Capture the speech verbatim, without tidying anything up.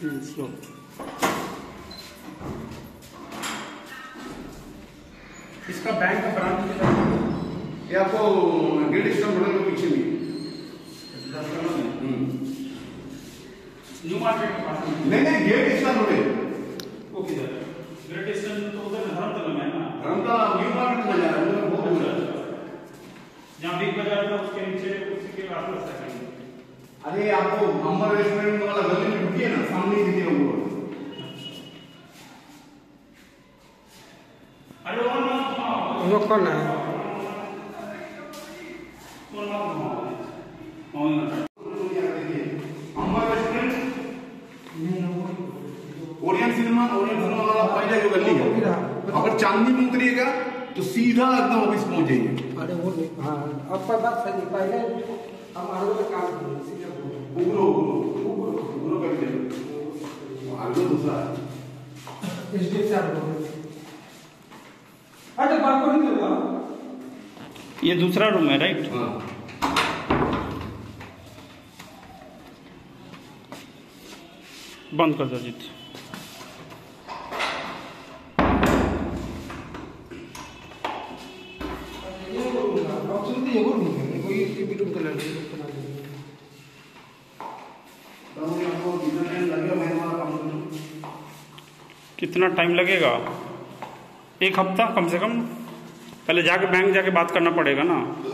Slow. इसका bank का branch किधर है? ये आपको ग्रेट ईस्टर्न होटल के पीछे में। न्यू मार्केट के पास में? नहीं नहीं, ग्रेट ईस्टर्न होटल। वो किधर है? ग्रेट ईस्टर्न तो उधर धर्मतला में है ना? धर्मतला न्यू मार्केट में जा रहा है, उधर बहुत दूर है। जहाँ बिग बाजार था उसके नीचे उसी के आसपास है कहीं। अरे आपको अमर रेस्टोरेंट वाला गली में ढूंढिए ना, सामने ही दिखेगा वो। अरे वो ना वो कौन है? Amar restaurant, Orion cinema, Orion cinema वाला पहले जो गली है, अगर चांदनी में उतरिएगा तो सीधा एकदम ऑफिस पहुंच जाइए। अरे वो नहीं, हाँ अब पर बात सही। पहले हम आगे का काम करें, सीधा उग्रो उग्रो उग्रो करके आगे दूसरा एच डी एफ अरे बात को नहीं करवा। ये दूसरा रूम है राइट? हाँ। बंद कर दो जीत। ये वो रूम है, कोई टीवी रूम का लड़के बना देंगे। आपको कितना टाइम लगेगा मैंने वाला काम करने में? कितना टाइम लगेगा? एक हफ्ता कम से कम। पहले जाके बैंक जाके बात करना पड़ेगा ना।